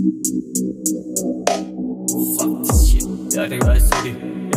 Fuck this shit. Larry Vice City.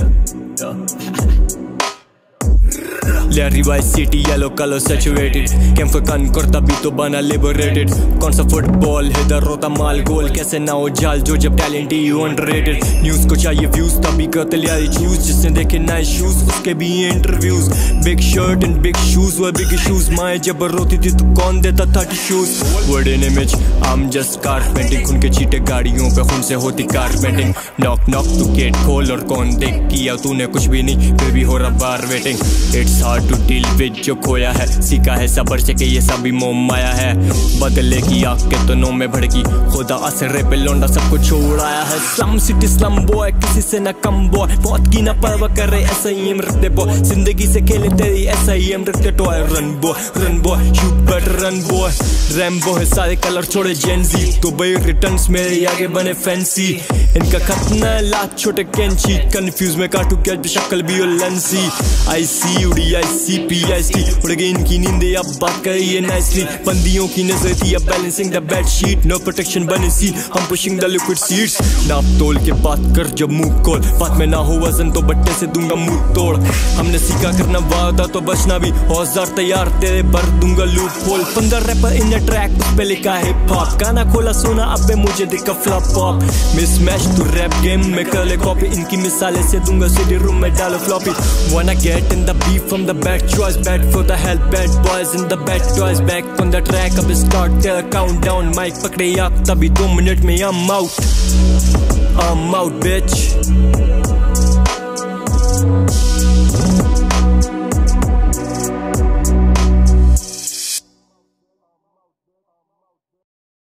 Larry Vice City, yellow color saturated. Came for gun करता भी तो बना liberated. कौन सा फुटबॉल इधर रोता माल गोल, कैसे ना हो जाल जो जब टैलेंट ही underrated. न्यूज़ को चाहिए व्यूज तभी करते लिया चूज, जिसने देखे नाइस शूज उसके भी interviews. Big shirt and big shoes व बिग शूज, माए जब रोती थी तो कौन देता था tissues. Word in image I'm just carpeting, खून के छींटे गाड़ियों पे खून से होती कारपेंटिंग. नॉक नॉक तू गेट खोल और कौन देख, किया तूने कुछ भी नहीं फिर भी हो रहा बार waiting. It's hard to deal with जो खोया है, सीखा है सबर से कि ये सभी मोह माया है. बदले की आग के तनों में भड़की, खुदा असरे पे लौंडा सबको छोड़ाया है. स्लम सिटी स्लम बॉय, किसी से न कम बॉय, बहुत की ना परवाह कर रहे ऐसा ही हम रखते बॉय. जिंदगी से खेले तेरी ऐसा ही हम रखते toy. Run boy you better run boy. Rambo है सारे कलर छोड़े जेंजी, तो भाई रिटर्न्स मेरे आगे बने फैंसी. इनका खतना है लाख छोटे कैंची, कंफ्यूज में काटू क्या शक्ल भी हो लेंसी. आई सी उड़ी ICPIC उड़ गई इनकी नींदे, अब बात करिए नाइसली. बंदियों की नजर थी अब balancing the bed sheet, no protection बने सीन, हम पुशिंग द लिक्विड सीड्स. नाप तोल के बात कर जब मुंह खोल, बात में ना हो वजन तो बट्टे से दूंगा मुंह तोड़. हमने सीखा करना वादा तो बचना भी, औजार तैयार तेरे भर दूंगा loop hole. 15 rapper in track उस पे लिखा हिप हॉप, गाना खोला सोना अब पे मुझे दिखा flop pop. Mismatch to rap game में कर ले कॉपी, इनकी मिसालें से दूंगा सिटी रूम में डालो floppy. Wanna get in the beef from the bad choice, bad for the hell, bad boys in the bad toys. Back on the track अब start तेरा countdown, mic पकड़े आप तभी 2 मिनट में I'm out bitch.